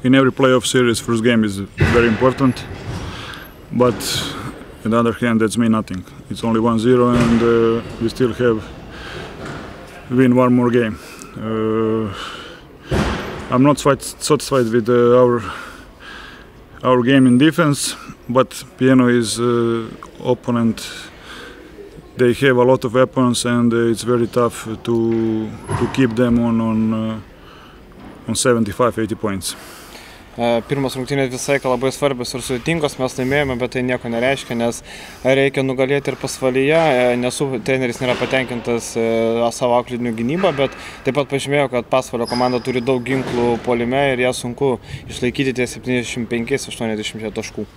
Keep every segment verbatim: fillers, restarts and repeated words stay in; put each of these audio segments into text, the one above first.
in every playoff series, first game is very important. But on the other hand, that's mean nothing. It's only one zero, and uh, we still have win one more game. Uh, I'm not quite satisfied with uh, our our game in defense, but Pieno is uh, opponent. They have a lot of weapons, and uh, it's very tough to to keep them on on uh, on seventy-five eighty points. Pirmos rungtynės visą laiką labai svarbios ir sudėtingos, mes laimėjome, bet tai nieko nereiškia, nes reikia nugalėti ir pasvalyje. Nesu, treneris nėra patenkintas savo auklėtinių gynybą, bet taip pat pažymėjo, kad pasvalio komanda turi daug ginklų puolime ir ją sunku išlaikyti ties septyniasdešimt penki aštuoniasdešimt taškų.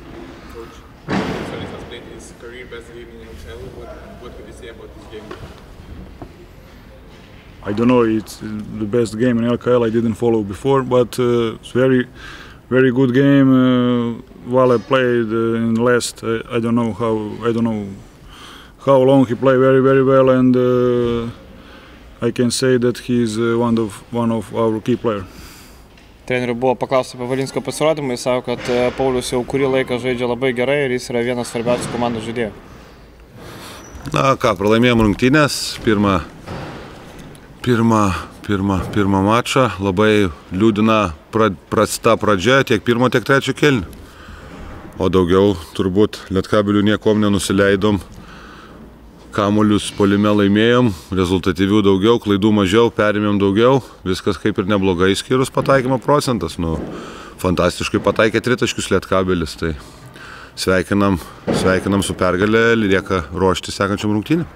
I don't know, it's the best game in L K L. I didn't follow before, but uh, it's very, very good game. Uh, while I played uh, in last, uh, I don't know how, I don't know how long he played very, very well, and uh, I can say that he's uh, one of one of our key players. Trenerių buvo paklausta apie Valinsko pasirodymą, jis sako, kad Paulius jau kurį laiką žaidžia labai gerai ir jis yra vienas svarbiausių komandos žaidėjų. Na ką, pralaimėjom rungtynės, pirmą Pirmą, pirmą, pirmą mačą, labai liūdina pra, prasta pradžia tiek pirmo, tiek trečio kėlinio. O daugiau turbūt Lietkabelių niekom nenusileidom, kamuolius puolime laimėjom, rezultatyvių daugiau, klaidų mažiau, perėmėm daugiau, viskas kaip ir neblogai, skyrus pataikymo procentas. Nu, fantastiškai pataikė tritaškius Lietkabelis, tai sveikinam, sveikinam su pergalė, lieka ruošti sekančiam rungtynėm.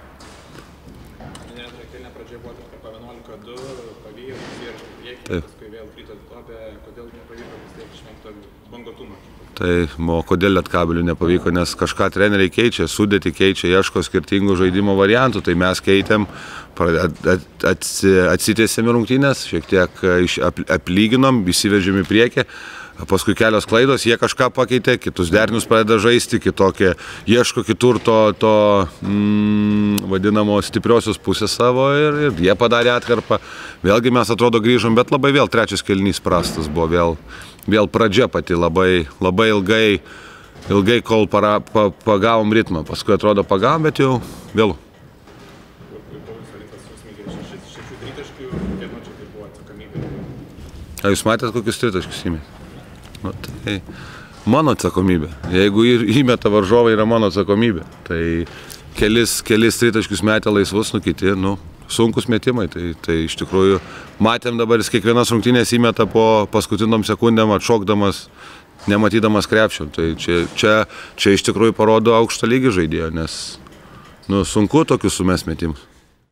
Taip. Tai, o kodėl Lietkabeliui nepavyko, nes kažką treneriai keičia, sudėtį keičia, ieško skirtingų žaidimo variantų, tai mes keitėm, atsitiesėm rungtynės, šiek tiek aplyginom, įsivežėm į priekį. Paskui kelios klaidos, jie kažką pakeitė, kitus derinius pradeda žaisti, kitokie, ieško kitur to, to mm, vadinamo stipriosios pusės savo ir, ir jie padarė atkarpą. Vėlgi mes atrodo grįžom, bet labai vėl trečias kėlinys prastas buvo, vėl, vėl pradžia pati labai, labai ilgai, ilgai kol para, pa, pagavom ritmą, paskui atrodo pagavom, bet jau vėlu. A jūs matėt, kokius tritaškius įmėt? Nu, tai mano atsakomybė. Jeigu įmeta varžovai, yra mano atsakomybė. Tai kelis, kelis tritaškius metė laisvus, nu kiti, nu, sunkus metimai. Tai, tai iš tikrųjų matėm dabar, jis kiekvienas rungtynės įmeta po paskutinom sekundėm atšokdamas, nematydamas krepšio. Tai čia, čia, čia iš tikrųjų parodo aukštą lygį žaidėjo, nes nu, sunku tokius sumest metimus.